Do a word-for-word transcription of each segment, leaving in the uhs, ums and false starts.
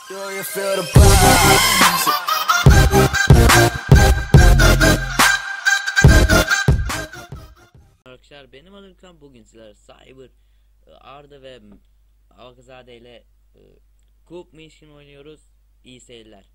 Do you feel the vibes? Arkadaşlar benim adım Kan, bugün sizler Cyber, Arda ve Algazade ile Coop Mission oynuyoruz. İyi seyirler.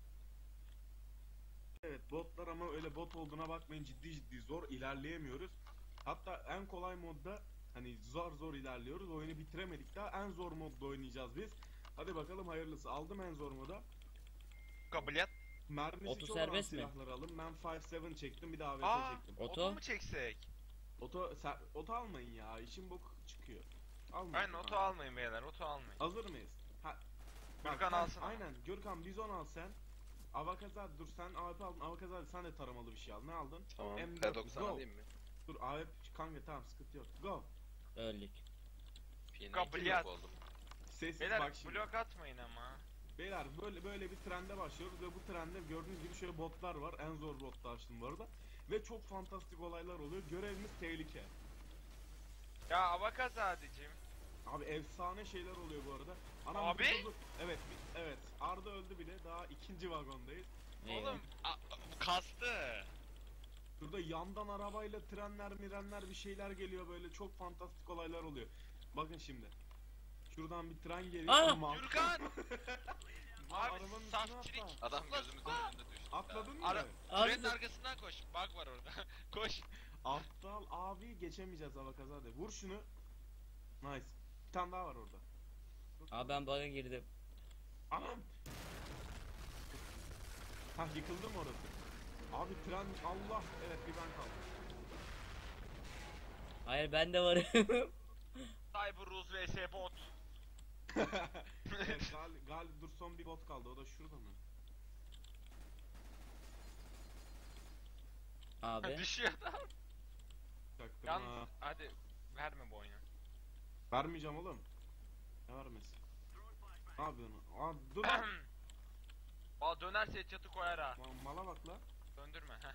Evet, botlar ama öyle bot olduğuna bakmayın, ciddi ciddi zor ilerleyemiyoruz. Hatta en kolay modda hani zor zor ilerliyoruz. Oyunu bitiremedik daha, en zor modda oynayacağız biz. Hadi bakalım hayırlısı. Aldım en zor moda. Kabuliyet. Mermisi Oto çok olan serbest mi? silahları alın. Ben beş yedi çektim, bir de A W P Aa, çektim. Oto? oto mu çeksek? Oto ser, oto almayın ya, işin bok çıkıyor. Almayın. Aynen oto almayın beyler, oto almayın. Hazır mıyız? Ha. Gürkan sen- alsın. Aynen. Gürkan bizon al sen. Avakazar dur, sen A W P aldın. Avakazar sen de taramalı bir şey al. Ne aldın? Tamam, M dört, P doksan go. alayım mı? Dur A W P kanka, tamam, sıkıntı yok. Go. Öldük. Kabuliyet. oldum. Sessiz Beyler bak şimdi. blok atmayın ama. Beyler böyle böyle bir trende başlıyoruz ve bu trende gördüğünüz gibi şöyle botlar var. En zor botta açtım bu arada. Ve çok fantastik olaylar oluyor. Görevimiz tehlike. Ya Avakazadeciğim. Abi efsane şeyler oluyor bu arada. Anam, Abi? dur, dur. Evet, bi- evet. Arda öldü bile. Daha ikinci vagondayız. Oğlum a- kastı. Şurada yandan arabayla trenler mirenler bir şeyler geliyor, böyle çok fantastik olaylar oluyor. Bakın şimdi. Şuradan bir tren geliyor. Aa! Aman. Gürkan. Abi Abi üstüne saftirik. atla. Adam gözümüzün önünde düştü. Atladın mı? Ara- Abi- Trenin arkasından koş. Bug var orada. Koş. Aptal abi, geçemeyeceğiz Avakazade. Vur şunu. Nice. Bir tane daha var orada. Abi ben bug'a girdim. Anam. Hah, yıkıldı mı orası? Abi tren, Allah, evet, bir ben kaldım. Hayır, ben de varım. Cyber Rus vs bot. Evet, gal, gal, dur, son bir bot kaldı, o da şurada mı? Abi Düşüyor adam. Çaktım Yalnız ha. hadi verme bu oyunu. Vermeyeceğim oğlum. Ne vermesin? Ne yapıyorsun? Aa, dur lan. Valla dönerse çatı koyar ha. Ma- Mala bak la. Döndürme heh.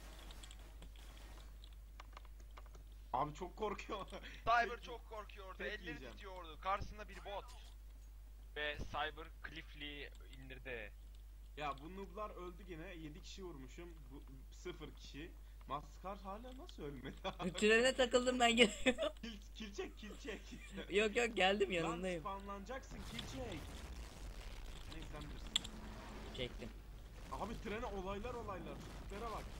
Abi çok korkuyor. Cyber çok korkuyordu. tek Elleri yiyeceğim. titriyordu. Karşısında bir bot. Ve Cyber Cliff'li indirdi. Ya bu nooblar öldü yine. yedi kişi vurmuşum. Bu sıfır kişi. Maskar hala nasıl ölmedi? trene takıldım ben gene. kill, kill çek, kill çek. Yok yok, geldim Lan yanındayım. spamlanacaksın, kill çek. Neyse, sen bilirsin. Çektim. Abi trene olaylar olaylar. Tiplere bak.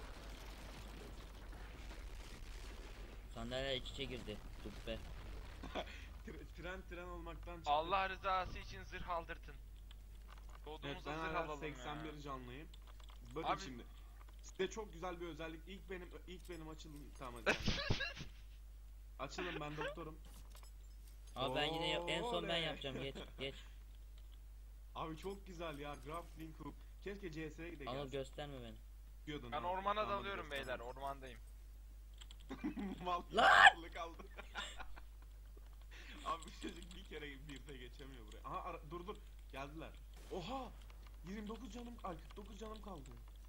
Sandalye iç içe girdi. Tüppe. Tre- tren tren olmaktan çıktı. Allah rızası için zırh aldırtın. Evet, Doğduğumuzda ben zırh hala alalım seksen bir ya. canlıyım. canlıyım. Bakın Abi- şimdi. Size çok güzel bir özellik. İlk benim ilk benim açılım, tamam hadi. Açılın, ben doktorum. Abi ben yine en son ben Oley. yapacağım. Geç geç. Abi çok güzel ya, Grappling Hook. Keşke C S'ye gidelim. Anıl gösterme beni. Diyordun Ben abi. ormana Anıl dalıyorum gösterme. beyler, ormandayım. Mal Lan! akıllı kaldı. Abi bu çocuk bir kere bir de geçemiyor buraya. Aha, ara- dur dur, geldiler. Oha! yirmi dokuz canım, ay kırk dokuz canım kaldı.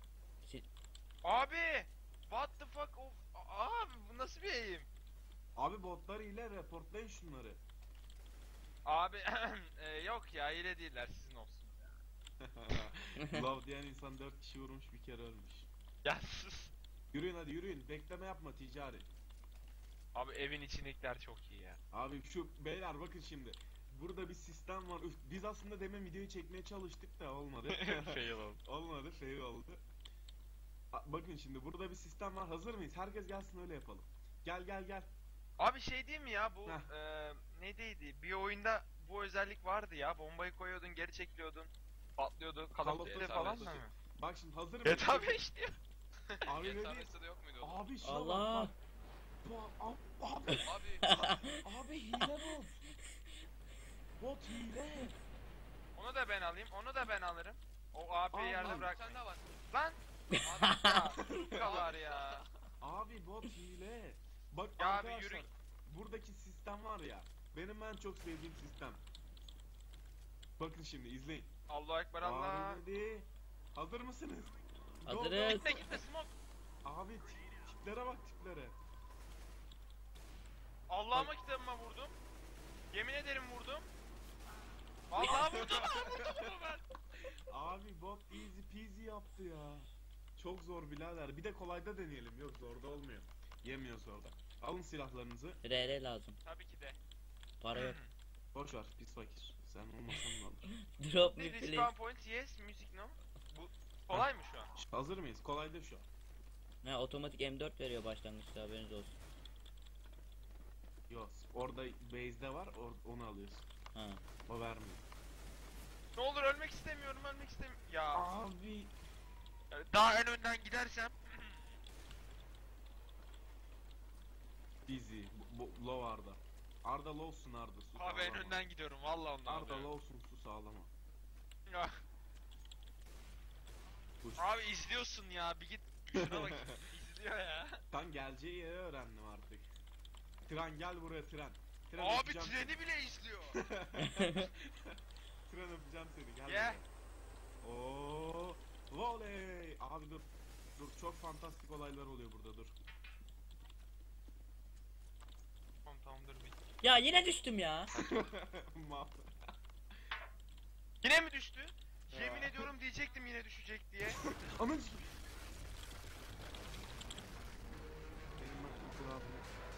Abi! What the fuck of... Abi bu nasıl bir eğim? Abi botlar ile reportlayın şunları. Abi e, yok ya, hile değiller, sizin olsun. Love diyen insan dört kişi vurmuş, bir kere ölmüş. Ya sus. Yürüyün hadi, yürüyün, bekleme yapma ticari. Abi evin içindekiler çok iyi ya. Abi şu beyler bakın şimdi. Burada bir sistem var. Üf, biz aslında demin videoyu çekmeye çalıştık da olmadı. Fail oldu. Olmadı, fail oldu. A- Bakın şimdi, burada bir sistem var. Hazır mıyız? Herkes gelsin, öyle yapalım. Gel gel gel. Abi şey değil mi ya, bu Heh. e, neydi? Bir oyunda bu özellik vardı ya. Bombayı koyuyordun, geri çekiliyordun. Patlıyordu. Call of Duty, Duty'de Call falan of mı? Duty. Bak şimdi, hazır G mıyız? T A beş diyor. Abi G T A ready? beşte de yok muydu o? Abi şuna Allah. bak. bak. Bu- a- Abi, Abi abi hile bot. Bot hile. Onu da ben alayım, onu da ben alırım. O A P'yi Al, yerde al. bırak. sen de var. Lan! Abi ya, bu kadar ya. Abi bot hile. Bak Ya abi arkadaşlar, yürü. buradaki sistem var ya, benim en çok sevdiğim sistem. Bakın şimdi, izleyin. Allahu Ekber Allah. Abi, hazır mısınız? Go, go. Hazırız. Gitme gitme smoke. Abi tip- tiplere bak, tiplere. Allah'ıma kitabıma vurdum. Yemin ederim vurdum. Vallahi vurdum. Hop easy peasy yaptı ya. Çok zor birader. Bir de kolayda deneyelim. Yok zorda olmuyor. Yemiyoruz orada. Alın silahlarınızı. R R lazım. Tabii ki de. Para yok. Boş ver pis fakir. Sen olmasan ne olur. Drop The me respawn please. point yes, music no. Bu kolay mı şu an? Hazır mıyız? Kolayda şu an. Ha, otomatik M dört veriyor başlangıçta, haberiniz olsun. Yok. Orada base'de var. Or onu alıyorsun. Ha. O vermiyor. Ne olur ölmek istemiyorum, ölmek istemiyorum. Ya Abi. daha en önden gidersem. Easy. Bu, low Arda. Arda low'sun Arda. Su Abi en sağlama. önden gidiyorum vallahi ondan. Arda oluyor. low'sun su sağlama. Ya, Push. abi izliyorsun ya bir git şuna bak. İzliyor ya. Ben geleceği yeri öğrendim artık. Tren gel buraya tren. Tren Abi öpeceğim treni bile izliyor. seni. Tren öpeceğim seni gel Gel. buraya. Oo, voley. Abi dur. Dur çok fantastik olaylar oluyor burada dur. Tamam tamam dur bir. Ya yine düştüm ya. Mal. Yine mi düştü? Ya. Yemin ediyorum diyecektim yine düşecek diye. Anam. Benim bakım kulağım.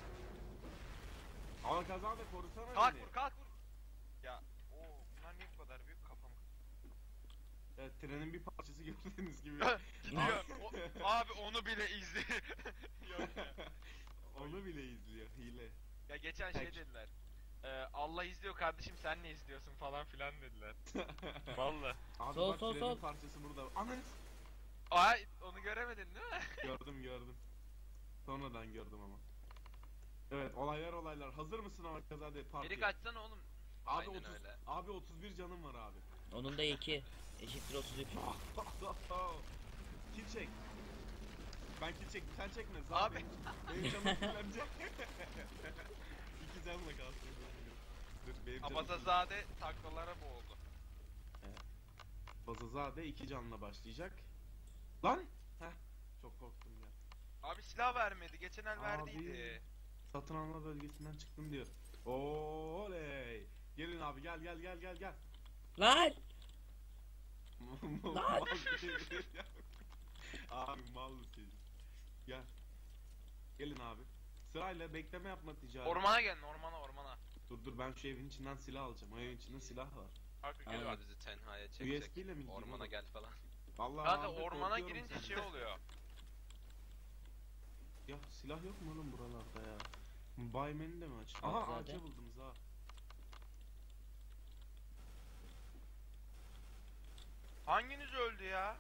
Ama kaza da korusana Kalk beni. vur kalk vur. Ya oo bunlar niye bu kadar büyük kafam. Evet trenin bir parçası gördüğünüz gibi. Gidiyor. O, abi onu bile izle. Yok ya. Onu bile izliyor hile. Ya geçen şey Peki. dediler. Ee, Allah izliyor kardeşim sen ne izliyorsun falan filan dediler. Vallahi. Abi Sol, bak sol, trenin sol. parçası burada. Ananı. Ay onu göremedin değil mi? Gördüm gördüm. Sonradan gördüm ama. Evet olaylar olaylar. Hazır mısın ama kazade partiye? Geri kaçsana oğlum. Abi Aynen otuz, öyle. abi otuz bir canım var abi. Onun da iki. Eşittir otuz üç. Kill çek. Ben kill çek. Sen çekme. Zaten Abi. Benim, benim canım fullenecek. İki canla kalsın. Dur benim canım. Abazazade taklalara boğuldu. Bazazade iki canla başlayacak. Lan! Heh. Çok korktum ya. Abi silah vermedi. Geçen el Abi. verdiydi. Satın alma bölgesinden çıktım diyor. Oley! Gelin abi gel gel gel gel gel. Lan! Mal şey. Abi mal mı çocuk? Gel. Gelin abi. Sırayla bekleme yapma ticareti. Ormana gelin ormana ormana. Dur dur ben şu evin içinden silah alacağım. O evin içinde silah var. Abi Aynen. gel abi. Bizi tenhaya U S çekecek. B ile mi gidiyor Ormana oğlum? gel falan. Vallahi Kanka abi, ormana korkuyorum girince senden. şey oluyor. Ya silah yok mu oğlum buralarda ya? Baymen'i de mi aç? Bak Aha zaten. ağaca buldum ha. Hanginiz öldü ya?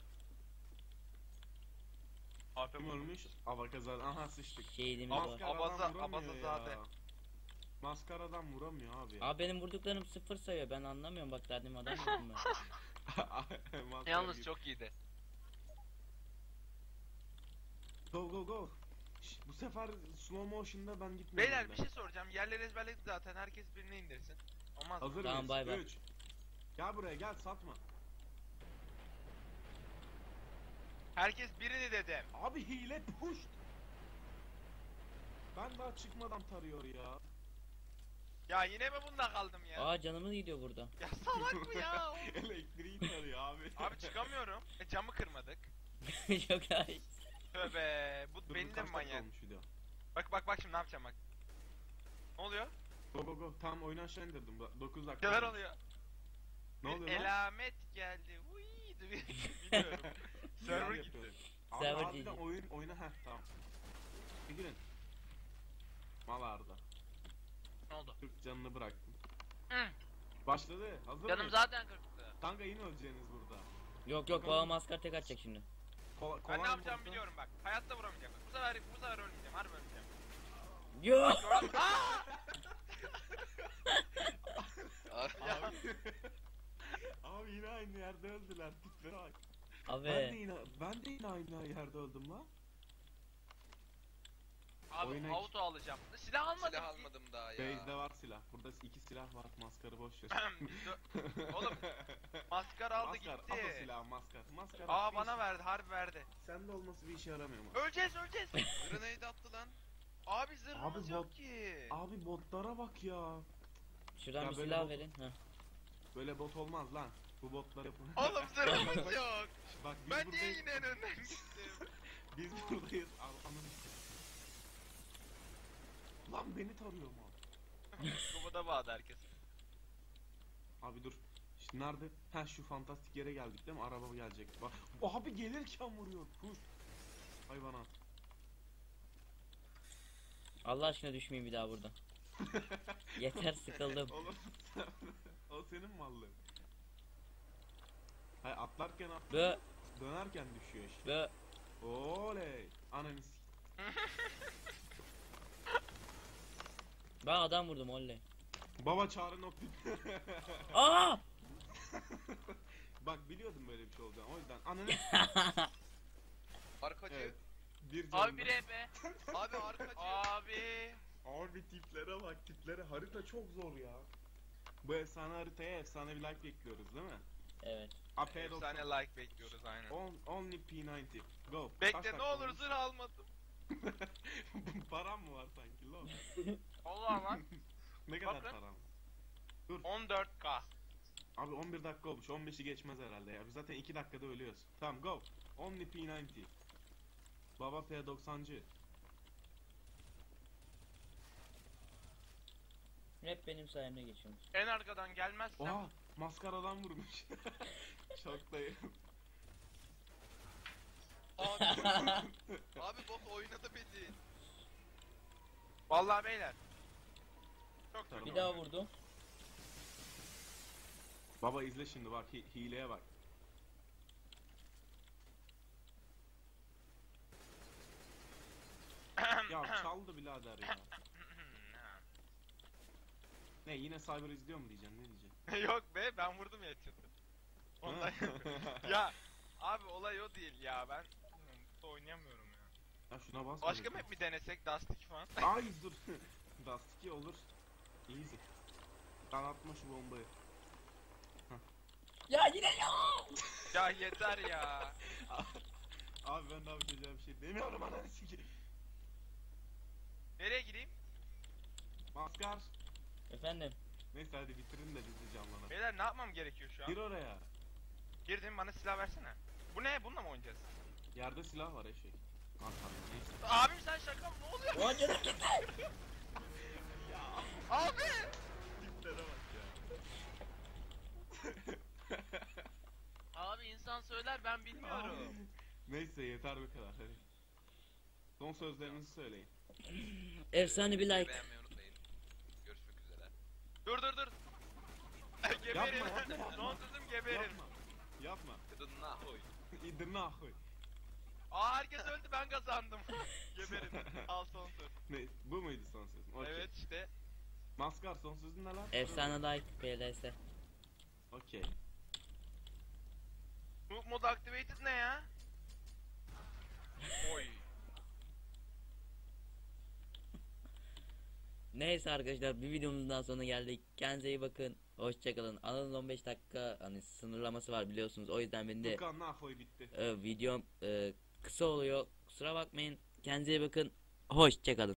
Abi Kim ölmüş? Avakazade. Aha sıçtık. Şehidimiz var. Maskaradan Abaza- vuramıyor Abazazade. ya. Maskaradan vuramıyor abi. Abi benim vurduklarım sıfır sayıyor, ben anlamıyorum, bak dedim adam vurdum ben. Maskara Yalnız gibi. çok iyiydi. Go go go. Şş, bu sefer slow motion'da ben gitmiyorum. Beyler ben. bir şey soracağım. Yerleri ezberledik zaten. Herkes birini indirsin. Olmaz mı? Hazır Tamam, mıyız? bay bay. üç. Gel buraya gel satma. Herkes birini dedim. Abi hile push. Ben daha çıkmadan tarıyor ya. Ya yine mi bunda kaldım ya? Aa canımız gidiyor burada. Ya salak mı ya? Elektriği tarıyor abi. Abi çıkamıyorum. E camı kırmadık. Yok hayır. Tövbe. Bu Dur, benim de kaç mi dakika manyak? olmuş video? Bak bak bak şimdi ne yapacağım bak. Ne oluyor? Go go go. Tam oyunu aşağı indirdim. dokuz dakika. Neler olmuş. oluyor? Ne oluyor Bir lan? elamet geldi. Uy, bilmiyorum. Neler Server gitti. yapıyorsun? Abi Server harbiden G G. oyun oyuna heh tamam. Bir girin. Mal Arda. Ne oldu? kırk canını bıraktım. Hı. Başladı. Hazır Canım mıyız? zaten kırktı. Kanka yine öleceğiniz burada. Yok yok, baba maskar tek atacak şimdi. Kola, Ben kolay ne yapacağımı modda- biliyorum bak. Hayatta vuramayacağım. Bu sefer bu sefer ölmeyeceğim. Harbi ölmeyeceğim. Yok. Gördün mü? Aa! Abi. Abi yine aynı yerde öldüler. Tiplere bak. Ben de Abi. yine ben de yine aynı yerde öldüm lan. Abi Oyuna- auto alacağım. Silah almadım. Silah almadım daha ya. Base'de var silah. Burada iki silah var. Maskarı boş ver. Oğlum maskar aldı Maskar, gitti. al o silahı maskar. Maskar. Aa bir bana iş- verdi harbi verdi. Sende olması bir işe yaramıyor mu? Öleceğiz öleceğiz. Grenade attı lan. Abi zırhımız Abi yok bot- ki. Abi botlara bak ya. Şuradan Ya bir böyle silah bot- verin. Heh. Böyle bot olmaz lan. Bu botlar yapın. Oğlum zırhımız yok. Bak biz Ben niye buradayız. yine en önden gittim? Biz buradayız. Al ananı. Lan beni tarıyor mu? Kubada bağdı herkes. Abi dur. İşte nerede? Ha şu fantastik yere geldik değil mi? Araba gelecek. Bak. Abi gelirken vuruyor. Kuş. Hayvanat. Allah aşkına düşmeyeyim bir daha burada. Yeter, sıkıldım. Oğlum o senin mallın. Hayır atlarken at, Bö dönerken düşüyor işte. bö. Oley. Ananı s- Ben adam vurdum oley. Baba çağrı nokta. Aa! Bak biliyordum böyle bir şey olacağını. O yüzden ananı s- Arkacı. Evet. Bir Abi canlı. bir E B. Abi arkacı. Abi. Abi tiplere bak tiplere. Harita çok zor ya. Bu efsane haritaya efsane bir like bekliyoruz değil mi? Evet. A P doksan. Efsane like bekliyoruz aynen. On, only P doksan. Go. Kaç Bekle ne dakika olur olmuş? zırh almadım. Param mı var sanki lo? Allah lan. Ne kadar Bakın. param? on dört K. Abi on bir dakika olmuş. on beşi geçmez herhalde ya. Biz zaten iki dakikada ölüyoruz. Tamam go. Only P doksan. Baba P doksancı. Hep benim sayemde geçiyormuş. En arkadan gelmezsem. Oha! Maskaradan vurmuş. Şoktayım. Abi. Abi bot oynadı beni. Vallahi beyler. Çok Tamam. Bir daha vurdu. Baba izle şimdi bak hi- hileye bak. Ya çaldı birader ya. Ne yine Cyber izliyor mu diyeceksin ne diyeceksin? Yok be ben vurdum ya headshot'ı. Ondan ya abi olay o değil ya ben bu oynayamıyorum ya. Ya şuna bas. Başka map mi denesek Dust iki falan? Ay dur. Dust iki olur. Easy. Ben atma şu bombayı. Ya yine ya. Ya yeter ya. Abi ben daha yapacağım bir şey demiyorum ananı sikeyim. Nereye gireyim? Maskar. Efendim. Neyse hadi bitirin de biz de canlanalım. Beyler ne yapmam gerekiyor şu an? Gir oraya. Girdim bana silah versene. Bu ne? Bununla mı oynayacağız? Yerde silah var eşek. Arkada neyse. Abim sen şaka mı? Ne oluyor? O canım gitti. Abi! Tiplere bak ya. Abi insan söyler ben bilmiyorum. Neyse yeter bu kadar hadi. Son sözlerinizi söyleyin. Efsane bir like. Beğenmeyi unutmayın. Görüşmek üzere. Dur dur dur. Geberin. Yapma, yapma, yapma. Son sözüm geberin. Yapma. Yapma. Gıdın nahoy. İdin ahoy. Aa herkes öldü ben kazandım. Geberin. Al son söz. Ne? Bu muydu son sözün? Okey. Evet işte. Maskar son sözün ne lan? Efsane like P L S. Okey. Move mode activated ne ya? Oy. Neyse arkadaşlar bir videomuzun daha sonuna geldik. Kendinize iyi bakın. Hoşçakalın. Anıl'ın on beş dakika hani sınırlaması var biliyorsunuz. O yüzden benim de Furkan nahoy bitti. e, videom e, kısa oluyor. Kusura bakmayın. Kendinize iyi bakın. Hoşçakalın.